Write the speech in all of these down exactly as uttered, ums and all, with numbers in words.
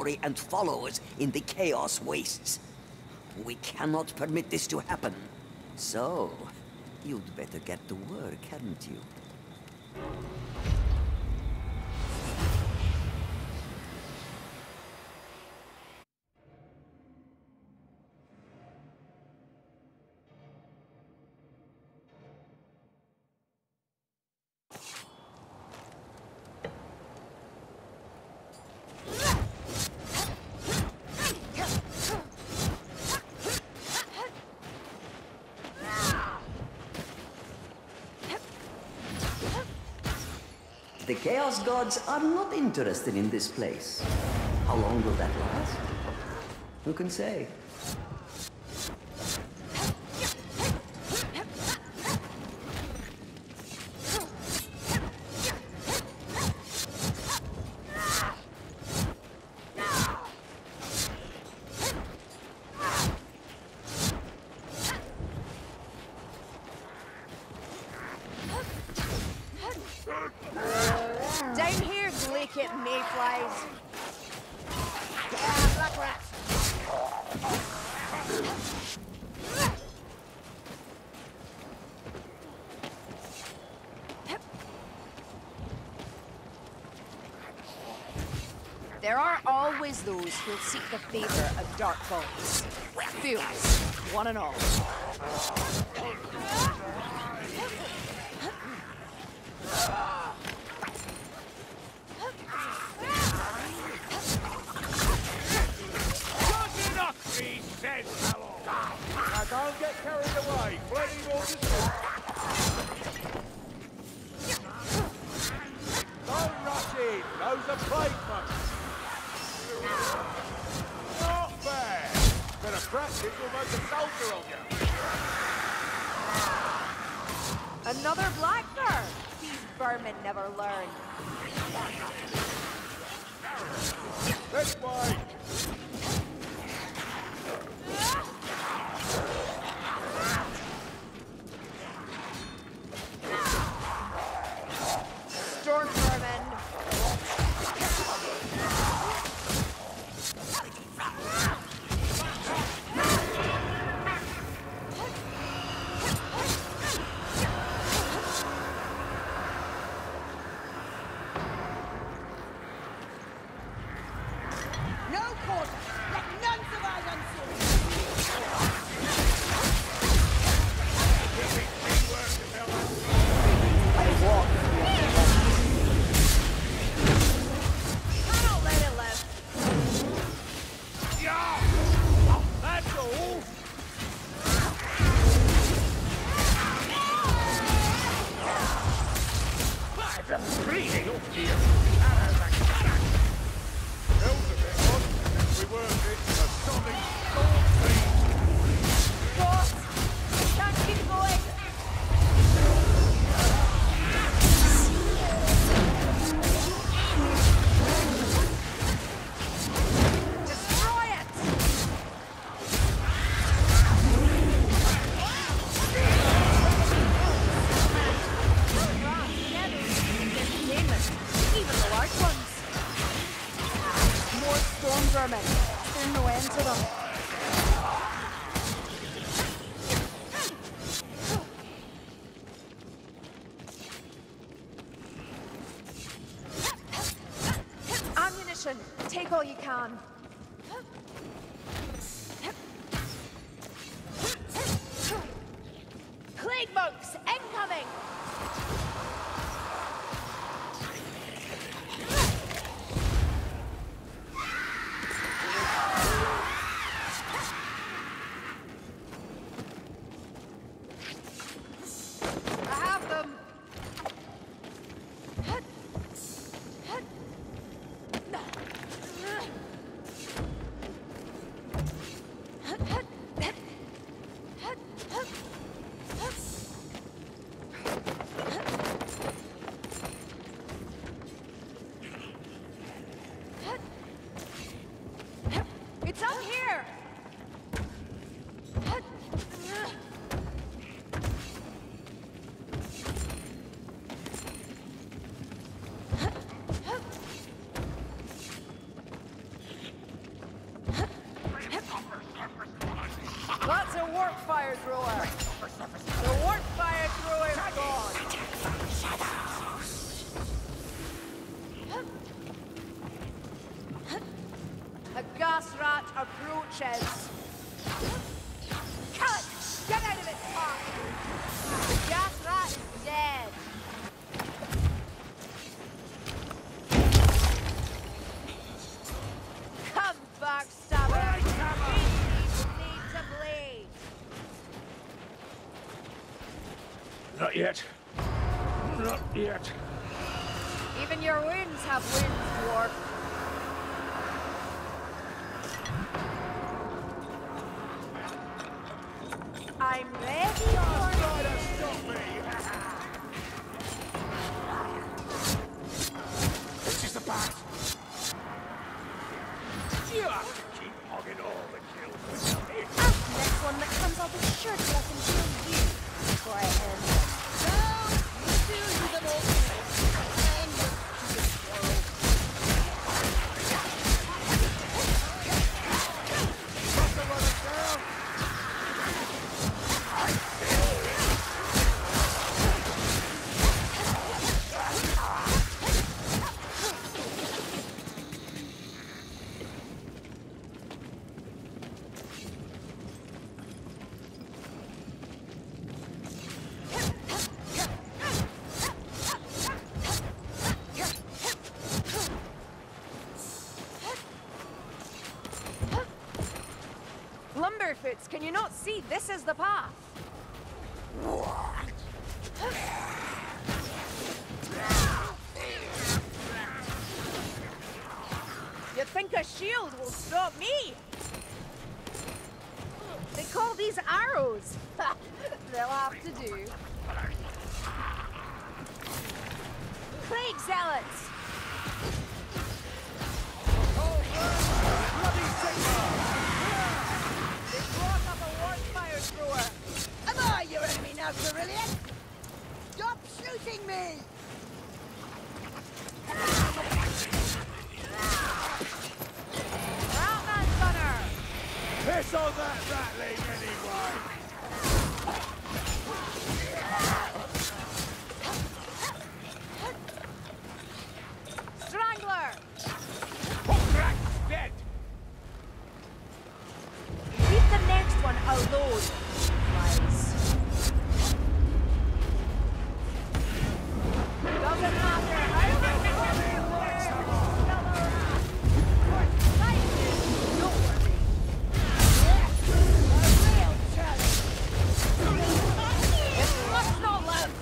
cavalry and followers in the Chaos Wastes. We cannot permit this to happen. So, you'd better get to work, hadn't you? The Chaos Gods are not interested in this place. How long will that last? Who can say? Down here, Glaciate mayflies. Yeah, black rats. There are always those who'll seek the favor of dark gods. Fools, one and all. Now don't get carried away. Plenty more to do. Don't rush in. Those are placements. Not bad. Better practice will make a soldier of you. Another blackbird. These vermin never learn. This way. Storm vermin. No quarter! Let none survive unseen! I walk. Cannot let it live. Yeah! That's all. Bleeding up here. Hell's a bit odd. We worked it a solid storm thing. What? Can't keep going. Destroy it! Even the large ones. More storm vermin. There's no end to them. Ammunition. Take all you can. Plague monks incoming! I have them. It's up here. gas rat approaches. Kill it! Get out of its path! The gas rat is dead. Come, backstabber! Beat me blade to blade! Not yet. Not yet. Even your wounds have wounds, dwarf. I'm ready for Try to stop me! This is the path. Just keep hogging all the kills. After next one that comes, I'll be sure to let him kill you before I end them. No, you do them all. And you Got to run it down. Lumberfoots, can you not see this is the path? You think a shield will stop me? They call these arrows. They'll have to do. Plague zealots! Bloody Sigmar! They block up a warfire thrower. Am I your enemy now, Cerulean? Stop shooting me! Ratman gunner! Piss on that rattling anyway! Strangler! Hookrak dead! Leave the next one alone. Lies. Doesn't matter how much money you lose, still around. Fight me, don't worry. A real challenge. It must not live.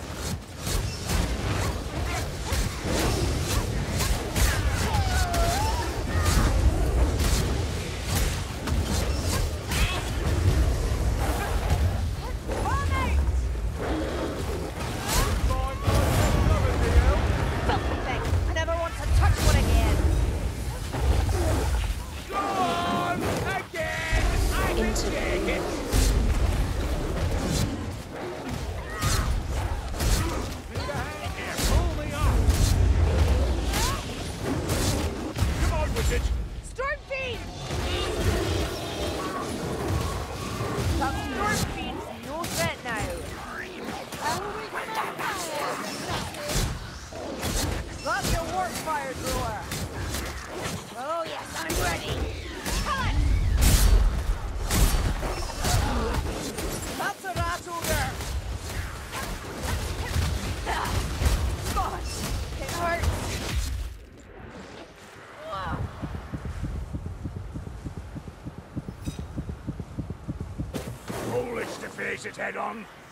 Filthy thing. I never want to touch one again. Go on! Again! I can take it! Move your hand here, pull me off! Come on, wizard! Storm Fiend! That Storm Fiend's no threat now. That's your warp fire thrower. Oh yes, I'm ready. Cut! That's a rat ogre. Gosh, it hurts. Foolish to face it head on.